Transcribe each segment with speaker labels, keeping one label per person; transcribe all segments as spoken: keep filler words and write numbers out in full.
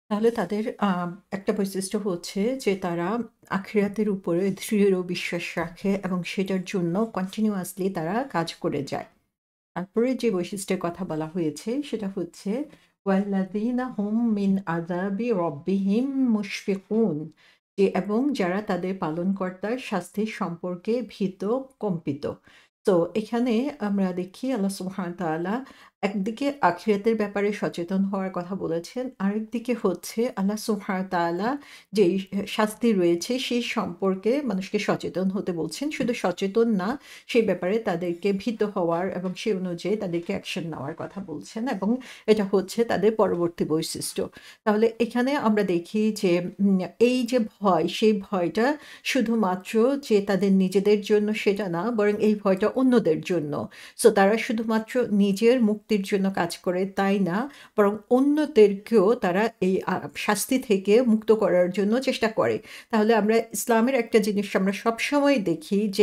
Speaker 1: তাহলে তাদের আ একটা বৈশিষ্ট্য হচ্ছে যে তারা আখিরাতের উপরে দৃঢ় বিশ্বাস রাখে এবং সেটার জন্য কন্টিনিউয়াসলি তারা কাজ করে যায়। তারপরে যে বৈশিষ্ট্যের কথা বলা হয়েছে সেটা হচ্ছে ওয়াল্লাযীনা হুম মিন আযাবি রাব্বিহিম মুশফিকুন, যে এবং যারা তাদের পালনকর্তার শাস্তি সম্পর্কে ভীত কম্পিত। তো এখানে আমরা দেখি আল্লাহ সুবহানাহু ওয়া তাআলা একদিকে আখিরাতের ব্যাপারে সচেতন হওয়ার কথা বলেছেন, আরেকদিকে হচ্ছে আল্লাহ সুবহানাহু ওয়া তাআলা যেই শাস্তি রয়েছে সেই সম্পর্কে মানুষকে সচেতন হতে বলছেন। শুধু সচেতন না, সেই ব্যাপারে তাদেরকে ভীত হওয়ার এবং সেই অনুযায়ী তাদেরকে অ্যাকশন নেওয়ার কথা বলছেন, এবং এটা হচ্ছে তাদের পরবর্তী বৈশিষ্ট্য। তাহলে এখানে আমরা দেখি যে উম, এই যে ভয়, সেই ভয়টা শুধুমাত্র যে তাদের নিজেদের জন্য সেটা না, বরং এই ভয়টা অন্যদের জন্য। সো তারা শুধুমাত্র নিজের মুক্তির জন্য কাজ করে তাই না, বরং অন্যদেরকেও তারা এই আ, শাস্তি থেকে মুক্ত করার জন্য চেষ্টা করে। তাহলে আমরা ইসলামের একটা জিনিস আমরা সবসময় দেখি যে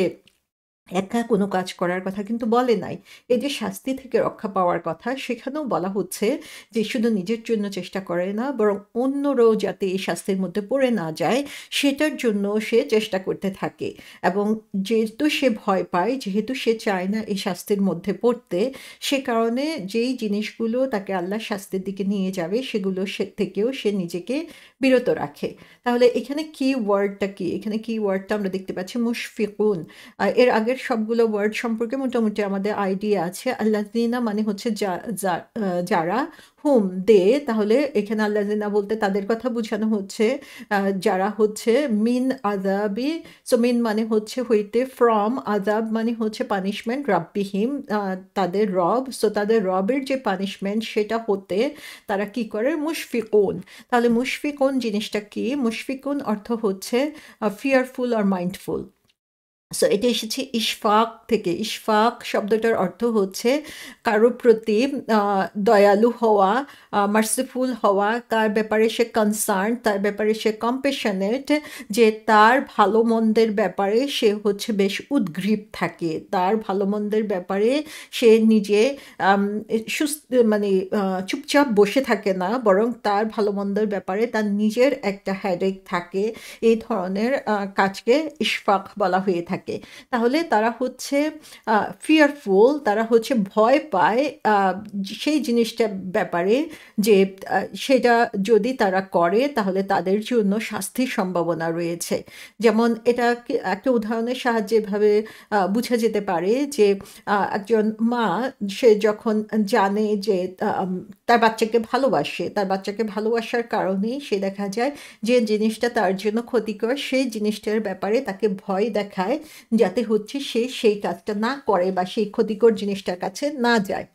Speaker 1: একা কোনো কাজ করার কথা কিন্তু বলে নাই। এই যে শাস্তি থেকে রক্ষা পাওয়ার কথা, সেখানেও বলা হচ্ছে যে শুধু নিজের জন্য চেষ্টা করে না, বরং অন্যরাও যাতে এই শাস্তির মধ্যে পড়ে না যায়, সেটার জন্য সে চেষ্টা করতে থাকে। এবং যেহেতু সে ভয় পায়, যেহেতু সে চায় না এই শাস্তির মধ্যে পড়তে, সে কারণে যেই জিনিসগুলো তাকে আল্লাহর শাস্তির দিকে নিয়ে যাবে, সেগুলো সে থেকেও সে নিজেকে বিরত রাখে। তাহলে এখানে কি ওয়ার্ডটা কি? এখানে কি ওয়ার্ডটা আমরা দেখতে পাচ্ছি মুশফিকুন। আ এর আগের সবগুলো ওয়ার্ড সম্পর্কে মোটামুটি আমাদের আইডিয়া আছে। আল্লাযিনা মানে হচ্ছে যা যা আ যারা, হুম দে, তাহলে এখানে আল্লাযিনা বলতে তাদের কথা বুঝানো হচ্ছে আ যারা হচ্ছে মিন আযাবি। সো মিন মানে হচ্ছে হইতে, ফ্রম, আযাব মানে হচ্ছে পানিশমেন্ট, রাব্বিহিম আ তাদের রব। সো তাদের রবের যে পানিশমেন্ট সেটা হতে তারা কি করে? মুশফিকুন। তাহলে মুশফিকুন জিনিসটা কি? মুশফিকুন অর্থ হচ্ছে a fearful or mindful. So এটা এসেছে ইশফাক থেকে। ইশফাক শব্দটার অর্থ হচ্ছে কারো প্রতি আ দয়ালু হওয়া, আ মার্সিফুল হওয়া, তার ব্যাপারে সে কনসার্ন, তার ব্যাপারে সে কম্প্যাশনেট, যে তার ভালো-মন্দের ব্যাপারে সে হচ্ছে বেশ উদগ্রীব থাকে। তার ভালো-মন্দের ব্যাপারে সে নিজে আম এ সুস মানে আ চুপচাপ বসে থাকে না, বরং তার ভালো-মন্দের ব্যাপারে তার নিজের একটা হেডেক থাকে। এই ধরনের আ কাজকে ইশফাক বলা হয়ে থাকে। তাহলে তারা হচ্ছে আ ফিয়ারফুল, তারা হচ্ছে ভয় পায় আ সেই জিনিসটার ব্যাপারে যে আ সেটা যদি তারা করে তাহলে তাদের জন্য শাস্তির সম্ভাবনা রয়েছে। যেমন এটা কি একটা উদাহরণের সাহায্যে এভাবে আ বুঝা যেতে পারে যে আ একজন মা, সে যখন জানে যে আম তার বাচ্চাকে ভালোবাসে, তার বাচ্চাকে ভালোবাসার কারণেই সে দেখা যায় যে জিনিসটা তার জন্য ক্ষতিকর সেই জিনিসটার ব্যাপারে তাকে ভয় দেখায়, যাতে হচ্ছে সে সেই কাজটা না করে বা সেই ক্ষতিকর জিনিসটার কাছে না যায়।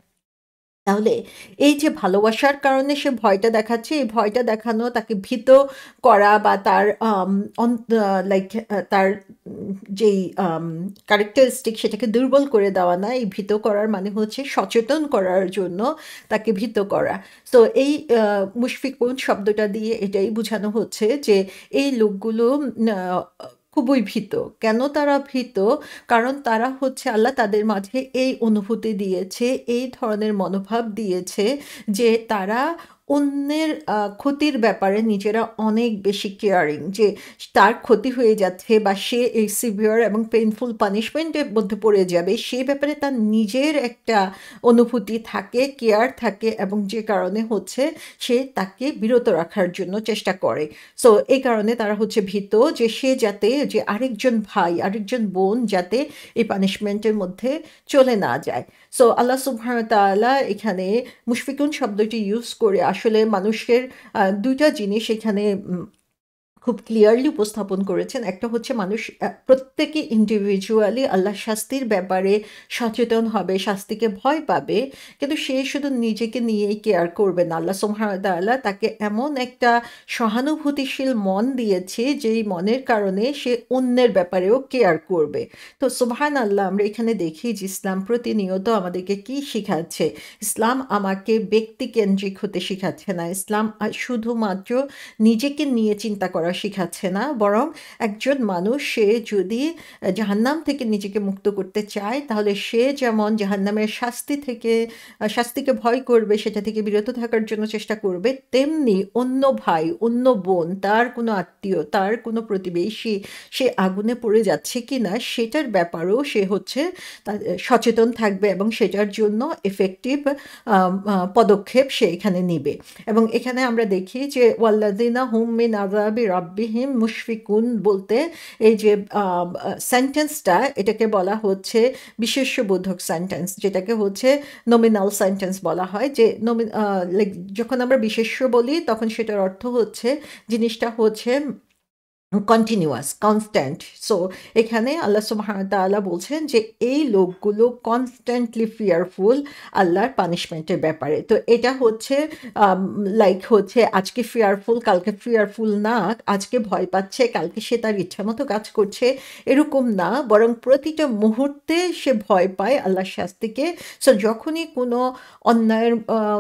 Speaker 1: তাহলে এই যে ভালোবাসার কারণে সে ভয়টা দেখাচ্ছে, এই ভয়টা দেখানো তাকে ভীত করা বা তার আম অন আ লাইক আ তার উম যেই আম ক্যারেক্টারিস্টিক সেটাকে দুর্বল করে দেওয়া না। এই ভীত করার মানে হচ্ছে সচেতন করার জন্য তাকে ভীত করা। সো এই আ মুশফিকুন শব্দটা দিয়ে এটাই বুঝানো হচ্ছে যে এই লোকগুলো আ খুবই ভীত। কেন তারা ভীত? কারণ তারা হচ্ছে আল্লাহ তাদের মাঝে এই অনুভূতি দিয়েছে, এই ধরনের মনোভাব দিয়েছে যে তারা অন্যের আ ক্ষতির ব্যাপারে নিজেরা অনেক বেশি কেয়ারিং, যে তার ক্ষতি হয়ে যাচ্ছে বা সে এই সিভিয়ার এবং পেইনফুল পানিশমেন্ট এর মধ্যে পড়ে যাবে, সে ব্যাপারে তার নিজের একটা অনুভূতি থাকে, কেয়ার থাকে, এবং যে কারণে হচ্ছে সে তাকে বিরত রাখার জন্য চেষ্টা করে। সো এই কারণে তারা হচ্ছে ভীত যে সে যাতে, যে আরেকজন ভাই, আরেকজন বোন যাতে এই পানিশমেন্টের মধ্যে চলে না যায়। সো আল্লাহ সুবহানাহু ওয়া তাআলা এখানে মুশফিকুন শব্দটি ইউজ করে আসলে মানুষের আ দুই টা জিনিস এখানে উম খুব ক্লিয়ারলি উপস্থাপন করেছেন। একটা হচ্ছে মানুষ আ প্রত্যেকে ইন্ডিভিজুয়ালি আল্লাহর শাস্তির ব্যাপারে সচেতন হবে, শাস্তিকে ভয় পাবে। কিন্তু সে শুধু নিজেকে নিয়েই কেয়ার করবে না। আল্লাহ সুবহানাহু ওয়া তাআলা তাকে এমন একটা সহানুভূতিশীল মন দিয়েছে, যেই মনের কারণে সে অন্যের ব্যাপারেও কেয়ার করবে। তো সুবহানাল্লাহ, আমরা এখানে দেখি যে ইসলাম প্রতিনিয়ত আমাদেরকে কি শিখাচ্ছে? ইসলাম আমাকে ব্যক্তিকেন্দ্রিক হতে শিখাচ্ছে না। ইসলাম আ শুধুমাত্র নিজেকে নিয়ে চিন্তা করা তারা শিখাচ্ছে না, বরং একজন মানুষ সে যদি জাহান্নাম থেকে নিজেকে মুক্ত করতে চায় তাহলে সে যেমন জাহান্নামের শাস্তি থেকে শাস্তিকে ভয় করবে, সেটা থেকে বিরত থাকার জন্য চেষ্টা করবে, তেমনি অন্য ভাই, অন্য বোন, তার কোনো আত্মীয়, তার কোনো প্রতিবেশী সে আগুনে পড়ে যাচ্ছে কিনা সেটার ব্যাপারেও সে হচ্ছে সচেতন থাকবে এবং সেটার জন্য এফেক্টিভ পদক্ষেপ সে এখানে নিবে। এবং এখানে আমরা দেখি যে ওয়াল্লাযিনা হুম মিন আযাবি রাব্বিহিম মুশফিকুন বলতে এই যে সেন্টেন্সটা, এটাকে বলা হচ্ছে বিশেষ্যবোধক সেন্টেন্স, যেটাকে হচ্ছে নমিনাল সেন্টেন্স বলা হয়। যে নমি লাইক যখন আমরা বিশেষ্য বলি তখন সেটার অর্থ হচ্ছে জিনিসটা হচ্ছে কন্টিনিউয়াস, কনস্ট্যান্ট। সো এখানে আল্লাহ সুবহানাহু ওয়া তাআলা বলছেন যে এই লোকগুলো কনস্ট্যান্টলি ফিয়ারফুল আল্লাহর পানিশমেন্টের ব্যাপারে। তো এটা হচ্ছে লাইক হচ্ছে আজকে ফিয়ারফুল, কালকে ফিয়ারফুল না, আজকে ভয় পাচ্ছে, কালকে সে তার ইচ্ছা মতো কাজ করছে, এরকম না, বরং প্রতিটা মুহূর্তে সে ভয় পায় আল্লাহর শাস্তিকে। সো যখনই কোনো অন্যায়ের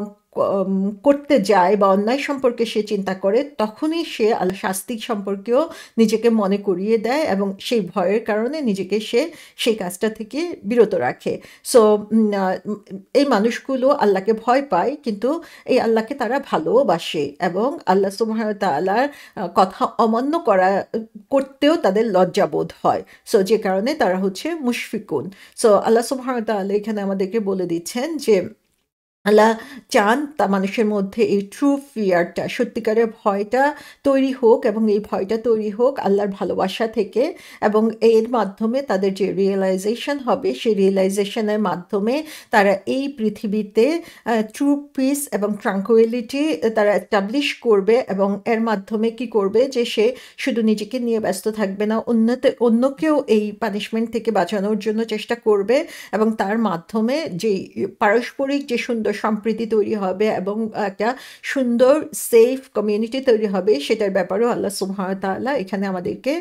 Speaker 1: করতে যায় বা অন্যায় সম্পর্কে সে চিন্তা করে, তখনই সে আল্লাহ শাস্তি সম্পর্কেও নিজেকে মনে করিয়ে দেয় এবং সেই ভয়ের কারণে নিজেকে সে সেই কাজটা থেকে বিরত রাখে। সো এই মানুষগুলো আল্লাহকে ভয় পায়, কিন্তু এই আল্লাহকে তারা ভালোবাসে এবং আল্লাহ সুবহানাহু ওয়া তাআলার কথা অমান্য করা করতেও তাদের লজ্জাবোধ হয়। সো যে কারণে তারা হচ্ছে মুশফিকুন। সো আল্লাহ সুবহানাহু ওয়া তাআলা এখানে আমাদেরকে বলে দিচ্ছেন যে আল্লাহ চান তা মানুষের মধ্যে এই ট্রু ফিয়ারটা, সত্যিকারের ভয়টা তৈরি হোক, এবং এই ভয়টা তৈরি হোক আল্লাহর ভালোবাসা থেকে, এবং এর মাধ্যমে তাদের যে রিয়েলাইজেশন হবে সেই রিয়েলাইজেশনের মাধ্যমে তারা এই পৃথিবীতে ট্রু পিস এবং ট্রাঙ্কুইলিটি তারা এস্টাবলিশ করবে, এবং এর মাধ্যমে কি করবে যে সে শুধু নিজেকে নিয়ে ব্যস্ত থাকবে না, অন্যতে অন্যকেও এই পানিশমেন্ট থেকে বাঁচানোর জন্য চেষ্টা করবে, এবং তার মাধ্যমে যে পারস্পরিক যে সুন্দর সম্প্রীতি তৈরি হবে এবং একটা সুন্দর সেফ কমিউনিটি তৈরি হবে, সেটার ব্যাপারেও আল্লাহ সুবহানাহু ওয়া তাআলা এখানে আমাদেরকে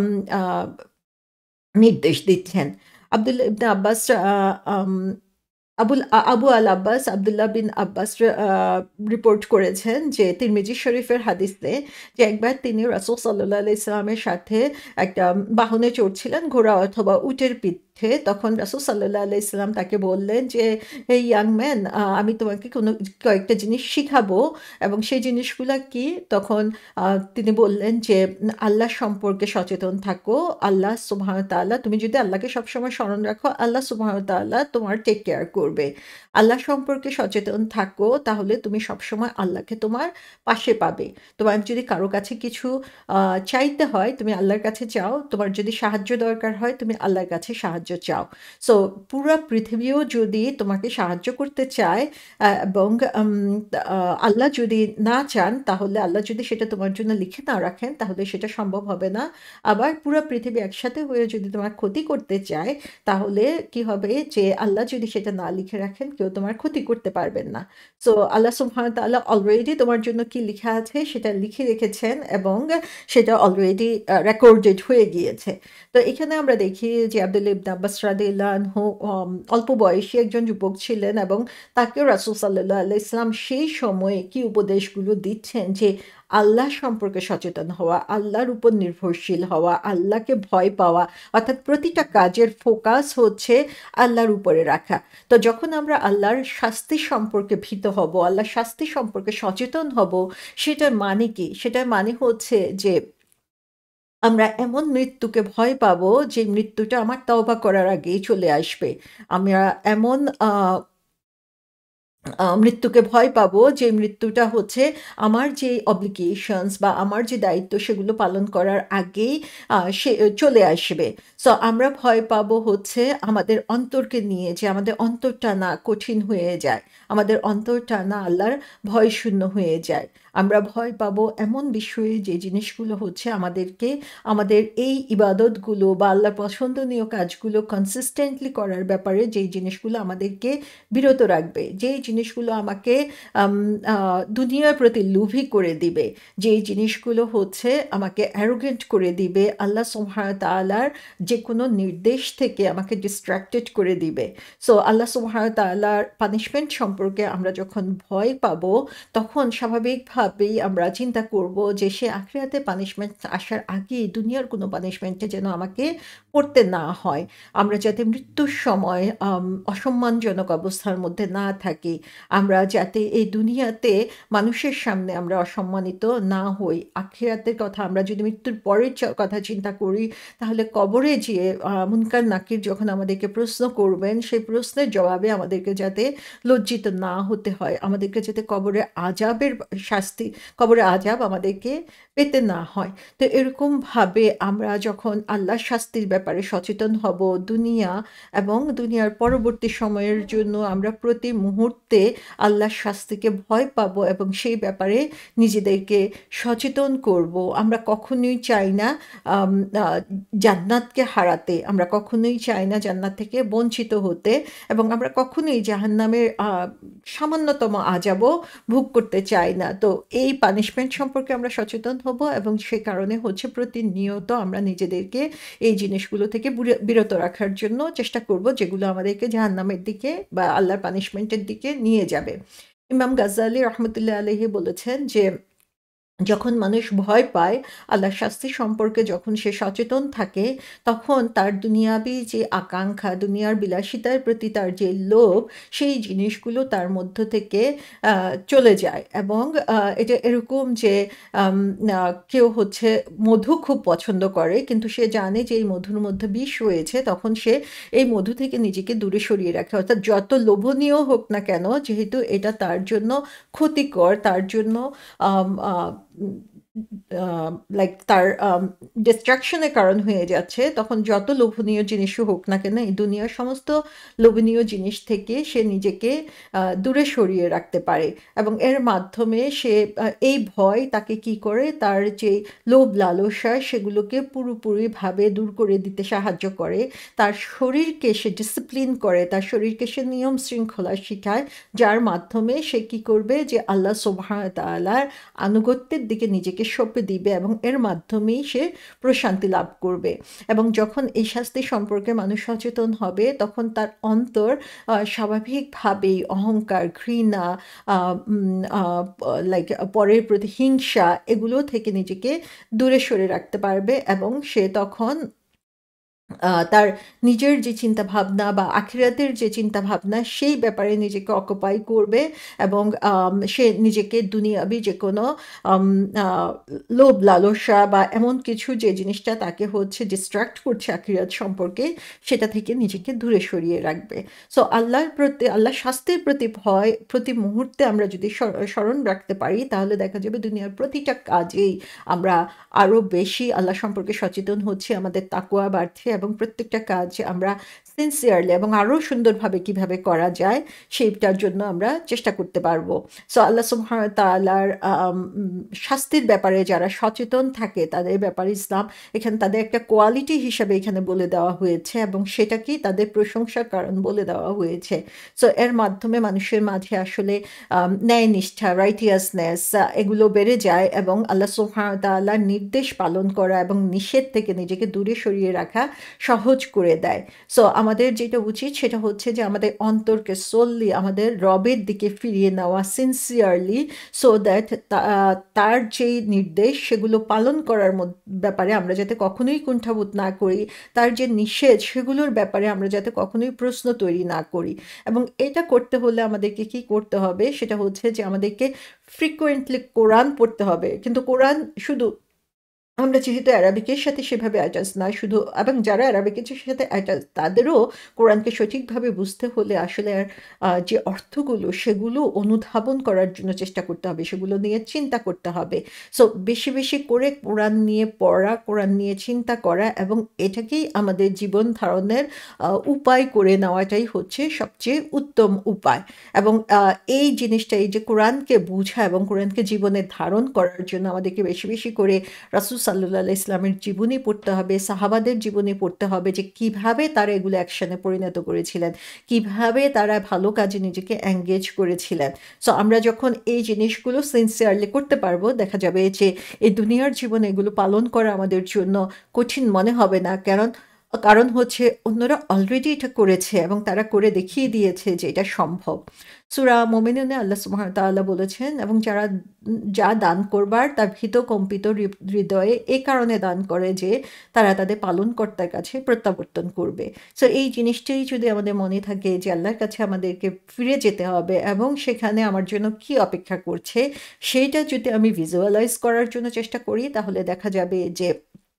Speaker 1: নির্দেশ দিচ্ছেন। Abdullah ibn Abbas Abul Abu al Abbas Abdullah bin Abbas report করেছেন যে তিরমিজি শরীফের হাদিসে যে একবার তিনি রাসূল সাল্লাল্লাহু আলাইহি সাল্লামের সাথে একটা বাহনে চড়ছিলেন, ঘোড়া অথবা উটের পিঠে। তখন রাসূল সাল্লাল্লাহু আলাইহি সাল্লাম তাকে বললেন যে এই ইয়াং ম্যান, আমি তোমাকে কোনো কয়েকটা জিনিস শিখাবো, এবং সেই জিনিসগুলো কি? তখন তিনি বললেন যে আল্লাহ সম্পর্কে সচেতন থাকো, আল্লাহ সুবহানাহু ওয়া তাআলা, তুমি যদি আল্লাহকে সবসময় স্মরণ রাখো, আল্লাহ সুবহানাহু ওয়া তাআলা তোমার টেক কেয়ার করবে। আল্লাহ সম্পর্কে সচেতন থাকো, তাহলে তুমি সবসময় আল্লাহকে তোমার পাশে পাবে। তোমার যদি কারো কাছে কিছু চাইতে হয় তুমি আল্লাহর কাছে চাও, তোমার যদি সাহায্য দরকার হয় তুমি আল্লাহর কাছে সাহায্য চাও। সো পুরো পৃথিবীও যদি তোমাকে সাহায্য করতে চায় এবং আল্লাহ যদি না চান, তাহলে আল্লাহ যদি সেটা তোমার জন্য লিখে না রাখেন, তাহলে সেটা সম্ভব হবে না। আবার পুরো পৃথিবী একসাথে হয়ে যদি তোমার ক্ষতি করতে চায়, তাহলে কি হবে যে আল্লাহ যদি সেটা না লিখে রাখেন, কেউ তোমার ক্ষতি করতে পারবেন না। সো আল্লাহ সুবহানাহু ওয়া তাআলা অলরেডি তোমার জন্য কি লেখা আছে সেটা লিখে রেখেছেন, এবং সেটা অলরেডি রেকর্ডেড হয়ে গিয়েছে। তো এখানে আমরা দেখি যে আব্দুল্লাহ ইবনে আব্বাস রাদিয়াল্লাহু আনহু অল্প বয়সী একজন যুবক ছিলেন, এবং তাকেও রাসূল সাল্লাল্লাহু আলাইহি সাল্লাম সেই সময়ে কি উপদেশগুলো দিচ্ছেন যে আল্লাহ সম্পর্কে সচেতন হওয়া, আল্লাহর উপর নির্ভরশীল হওয়া, আল্লাহকে ভয় পাওয়া, অর্থাৎ প্রতিটা কাজের ফোকাস হচ্ছে আল্লাহর উপরে রাখা। তো যখন আমরা আল্লাহর শাস্তি সম্পর্কে ভীত হব, আল্লাহর শাস্তি সম্পর্কে সচেতন হব, সেটার মানে কি? সেটার মানে হচ্ছে যে আমরা এমন মৃত্যুকে ভয় পাবো যে মৃত্যুটা আমার তওবা করার আগেই চলে আসবে। আমরা এমন মৃত্যুকে ভয় পাবো যে মৃত্যুটা হচ্ছে আমার যে অব্লিগেশনস বা আমার যে দায়িত্ব সেগুলো পালন করার আগেই সে চলে আসবে। সো আমরা ভয় পাবো হচ্ছে আমাদের অন্তরকে নিয়ে, যে আমাদের অন্তরটা না কঠিন হয়ে যায়, আমাদের অন্তরটা না আল্লাহর ভয় শূন্য হয়ে যায়। আমরা ভয় পাবো এমন বিষয়ে যে জিনিসগুলো হচ্ছে আমাদেরকে আমাদের এই ইবাদতগুলো বা আল্লাহর পছন্দনীয় কাজগুলো কনসিস্টেন্টলি করার ব্যাপারে যেই জিনিসগুলো আমাদেরকে বিরত রাখবে, যেই জিনিসগুলো আমাকে আম আ দুনিয়ার প্রতি লোভী করে দিবে। যেই জিনিসগুলো হচ্ছে আমাকে অ্যারোগেন্ট করে দিবে, আল্লাহ সুবহানাহু ওয়া তাআলার যেকোনো নির্দেশ থেকে আমাকে ডিস্ট্রাক্টেড করে দিবে। সো আল্লাহ সুবহানাহু ওয়া তাআলার পানিশমেন্ট সম্পর্কে আমরা যখন ভয় পাবো, তখন স্বাভাবিকভাবেই আমরা চিন্তা করব যে সে আখিরাতে পানিশমেন্ট আসার আগেই দুনিয়ার কোনো পানিশমেন্টে যেন আমাকে পড়তে না হয়। আমরা যাতে মৃত্যুর সময় আম অসম্মানজনক অবস্থার মধ্যে না থাকি। আমরা যাতে এই দুনিয়াতে মানুষের সামনে আমরা অসম্মানিত না হই। আখিরাতের কথা আমরা যদি মৃত্যুর পরের চ কথা চিন্তা করি, তাহলে কবরে যেয়ে আ মুনকার নাকির যখন আমাদেরকে প্রশ্ন করবেন, সেই প্রশ্নের জবাবে আমাদেরকে যাতে লজ্জিত না হতে হয়। আমাদেরকে যাতে কবরে আযাবের শাস্তি, কবরে আযাব আমাদেরকে পেতে না হয়। তো এরকমভাবে আমরা যখন আল্লাহর শাস্তির ব্যাপারে সচেতন হব, দুনিয়া এবং দুনিয়ার পরবর্তী সময়ের জন্য আমরা প্রতি মুহূর্তে আল্লাহর শাস্তিকে ভয় পাবো এবং সেই ব্যাপারে নিজেদেরকে সচেতন করব। আমরা কখনোই চাই না আম আ জান্নাতকে হারাতে। আমরা কখনোই চাই না জান্নাত থেকে বঞ্চিত হতে এবং আমরা কখনোই জাহান্নামের আ সামান্যতম আযাবও ভোগ করতে চাই না। তো এই পানিশমেন্ট সম্পর্কে আমরা সচেতন হব এবং সে কারণে হচ্ছে প্রতিনিয়ত আমরা নিজেদেরকে এই জিনিসগুলো থেকে বুরে বিরত রাখার জন্য চেষ্টা করব, যেগুলো আমাদেরকে জাহান্নামের দিকে বা আল্লাহর পানিশমেন্টের দিকে নিয়ে যাবে। ইমাম গাজ্জালী রহমতুল্লাহ আলাইহি বলেছেন যে, যখন মানুষ ভয় পায়, আল্লাহর শাস্তি সম্পর্কে যখন সে সচেতন থাকে, তখন তার দুনিয়াবি যে আকাঙ্ক্ষা, দুনিয়ার বিলাসিতার প্রতি তার যে লোভ, সেই জিনিসগুলো তার মধ্য থেকে আ চলে যায় এবং আ এটা এরকম যে আম আ কেউ হচ্ছে মধু খুব পছন্দ করে, কিন্তু সে জানে যে এই মধুর মধ্যে বিষ রয়েছে, তখন সে এই মধু থেকে নিজেকে দূরে সরিয়ে রাখে। অর্থাৎ যত লোভনীয় হোক না কেন, যেহেতু এটা তার জন্য ক্ষতিকর, তার জন্য আম আ উম আ লাইক তার আম ডিস্ট্রাকশন এর কারণ হয়ে যাচ্ছে, তখন যত লোভনীয় জিনিসই হোক না কেন, এই দুনিয়ার সমস্ত লোভনীয় জিনিস থেকে সে নিজেকে আ দূরে সরিয়ে রাখতে পারে এবং এর মাধ্যমে সে আ এই ভয় তাকে কি করে, তার যে লোভ লালসা সেগুলোকে পুরোপুরিভাবে দূর করে দিতে সাহায্য করে। তার শরীরকে সে ডিসিপ্লিন করে, তার শরীরকে সে নিয়ম শৃঙ্খলা শিখায়, যার মাধ্যমে সে কি করবে, যে আল্লাহ সুবহানাহু ওয়া তাআলার আনুগত্যের দিকে নিজেকে সঁপে দিবে এবং এর মাধ্যমেই সে প্রশান্তি লাভ করবে। এবং যখন এই শাস্তি সম্পর্কে মানুষ সচেতন হবে, তখন তার অন্তর আ স্বাভাবিকভাবেই অহংকার, ঘৃণা, আ উম আ লাইক পরের প্রতি হিংসা, এগুলো থেকে নিজেকে দূরে সরে রাখতে পারবে এবং সে তখন আ তার নিজের যে চিন্তাভাবনা বা আখিরাতের যে চিন্তাভাবনা, সেই ব্যাপারে নিজেকে অকুপাই করবে এবং আম সে নিজেকে দুনিয়াবি যেকোনো আম আ লোভ লালসা বা এমন কিছু যে জিনিসটা তাকে হচ্ছে ডিস্ট্রাক্ট করছে আখিরাত সম্পর্কে, সেটা থেকে নিজেকে দূরে সরিয়ে রাখবে। সো আল্লাহর প্রতি, আল্লাহর শাস্তির প্রতি ভয় প্রতি মুহূর্তে আমরা যদি স স্মরণ রাখতে পারি, তাহলে দেখা যাবে দুনিয়ার প্রতিটা কাজেই আমরা আরো বেশি আল্লাহ সম্পর্কে সচেতন হচ্ছি, আমাদের তাকওয়া বাড়ছে এবং প্রত্যেকটা কাজ আমরা সিনসিয়ারলি এবং আরো সুন্দরভাবে কিভাবে করা যায়, সেইটার জন্য আমরা চেষ্টা করতে পারবো। সো আল্লাহ সুবহানাহু ওয়া তাআলার আম উম শাস্তির ব্যাপারে যারা সচেতন থাকে, তাদের ব্যাপারে ইসলাম এখানে তাদের একটা কোয়ালিটি হিসাবে এখানে বলে দেওয়া হয়েছে এবং সেটাকেই তাদের প্রশংসার কারণ বলে দেওয়া হয়েছে। সো এর মাধ্যমে মানুষের মাঝে আসলে আম ন্যায়নিষ্ঠা, রাইটিয়াসনেস, আ এগুলো বেড়ে যায় এবং আল্লাহ সুবহানাহু ওয়া তাআলার নির্দেশ পালন করা এবং নিষেধ থেকে নিজেকে দূরে সরিয়ে রাখা সহজ করে দেয়। সো আমাদের যেটা উচিত সেটা হচ্ছে যে আমাদের অন্তরকে সোললি আমাদের রবের দিকে ফিরিয়ে নেওয়া সিনসিয়ারলি, সো দ্যাট তা তার যেই নির্দেশ সেগুলো পালন করার মদ ব্যাপারে আমরা যাতে কখনোই কুণ্ঠাবোধ না করি, তার যে নিষেধ সেগুলোর ব্যাপারে আমরা যাতে কখনোই প্রশ্ন তৈরি না করি। এবং এটা করতে হলে আমাদেরকে কি করতে হবে, সেটা হচ্ছে যে আমাদেরকে ফ্রিকোয়েন্টলি কোরআন পড়তে হবে। কিন্তু কোরআন শুধু আমরা যেহেতু অ্যারাবিকের সাথে সেভাবে অ্যাটাচ না, শুধু এবং যারা অ্যারাবিকের সাথে অ্যাটাচ তাদেরও কোরআনকে সঠিকভাবে বুঝতে হলে আসলে আর আ যে অর্থগুলো সেগুলো অনুধাবন করার জন্য চেষ্টা করতে হবে, সেগুলো নিয়ে চিন্তা করতে হবে। সো বেশি, বেশি করে কোরআন নিয়ে পড়া, কোরআন নিয়ে চিন্তা করা এবং এটাকেই আমাদের জীবন ধারণের আ উপায় করে নেওয়াটাই হচ্ছে সবচেয়ে উত্তম উপায়। এবং আ এই জিনিসটা, এই যে কোরআনকে বুঝা এবং কোরআনকে জীবনে ধারণ করার জন্য আমাদেরকে বেশি, বেশি করে রাসূল সাল্লাল্লাহু আলাইহি ইসলামের জীবনী পড়তে হবে, সাহাবাদের জীবনী পড়তে হবে যে কিভাবে তারা এগুলো অ্যাকশনে পরিণত করেছিলেন, কিভাবে তারা ভালো কাজে নিজেকে এঙ্গেজ করেছিলেন। সো আমরা যখন এই জিনিসগুলো সিনসিয়ারলি করতে পারবো, দেখা যাবে যে এই দুনিয়ার জীবনে এগুলো পালন করা আমাদের জন্য কঠিন মনে হবে না। কারণ কারণ হচ্ছে অন্যরা অলরেডি এটা করেছে এবং তারা করে দেখিয়ে দিয়েছে যে এটা সম্ভব। সূরা মুমিনুনে আল্লাহ সুবহানাহু ওয়া তাআলা বলেছেন, এবং যারা যা দান করবার তার ভীত কম্পিত হৃদয়ে এ কারণে দান করে যে তারা তাদের পালনকর্তার কাছে প্রত্যাবর্তন করবে। সো এই জিনিসটাই যদি আমাদের মনে থাকে যে আল্লাহর কাছে আমাদেরকে ফিরে যেতে হবে এবং সেখানে আমার জন্য কি অপেক্ষা করছে, সেইটা যদি আমি ভিজুয়ালাইজ করার জন্য চেষ্টা করি, তাহলে দেখা যাবে যে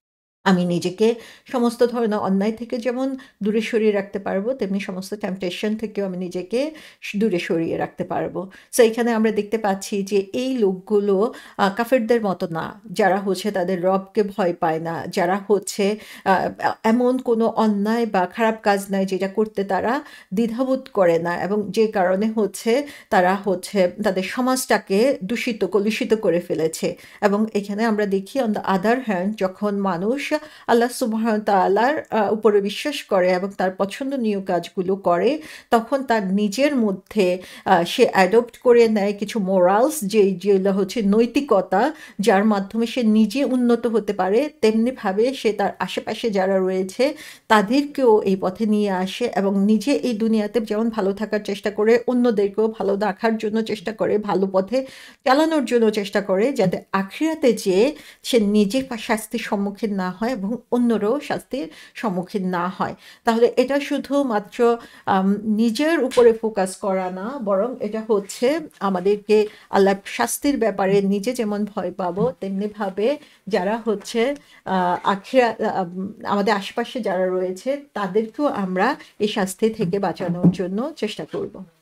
Speaker 1: আমি নিজেকে সমস্ত ধরনের অন্যায় থেকে যেমন দূরে সরিয়ে রাখতে পারবো, তেমনি সমস্ত টেম্পটেশন থেকেও আমি নিজেকে স দূরে সরিয়ে রাখতে পারবো। সো এখানে আমরা দেখতে পাচ্ছি যে এই লোকগুলো আ কাফেরদের মতো না, যারা হচ্ছে তাদের রবকে ভয় পায় না, যারা হচ্ছে আ আ এমন কোনো অন্যায় বা খারাপ কাজ নাই যেটা করতে তারা দ্বিধাবোধ করে না, এবং যে কারণে হচ্ছে তারা হচ্ছে তাদের সমাজটাকে দূষিত কলুষিত করে ফেলেছে। এবং এখানে আমরা দেখি অন দ্য আদার হ্যান্ড, যখন মানুষ আল্লাহ সুবহানাহু ওয়া তাআলার আ উপরে বিশ্বাস করে এবং তার পছন্দনীয় কাজগুলো করে, তখন তার নিজের মধ্যে আ সে অ্যাডপ্ট করে নেয় কিছু মোরালস, যে যেগুলো হচ্ছে নৈতিকতা, যার মাধ্যমে সে নিজে উন্নত হতে পারে। তেমনিভাবে সে তার আশেপাশে যারা রয়েছে তাদেরকেও এই পথে নিয়ে আসে এবং নিজে এই দুনিয়াতে যেমন ভালো থাকার চেষ্টা করে, অন্যদেরকেও ভালো রাখার জন্য চেষ্টা করে, ভালো পথে চালানোর জন্য চেষ্টা করে, যাতে আখিরাতে যেয়ে সে নিজে পা শাস্তির সম্মুখীন না হয় এবং অন্যরাও শাস্তির সম্মুখীন না হয়। তাহলে এটা শুধুমাত্র আম নিজের উপরে ফোকাস করা না, বরং এটা হচ্ছে আমাদেরকে আল্লাহর শাস্তির ব্যাপারে নিজে যেমন ভয় পাবো, তেমনিভাবে যারা হচ্ছে আ আখিরা আম আমাদের আশেপাশে যারা রয়েছে তাদেরকেও আমরা এই শাস্তি থেকে বাঁচানোর জন্য চেষ্টা করব।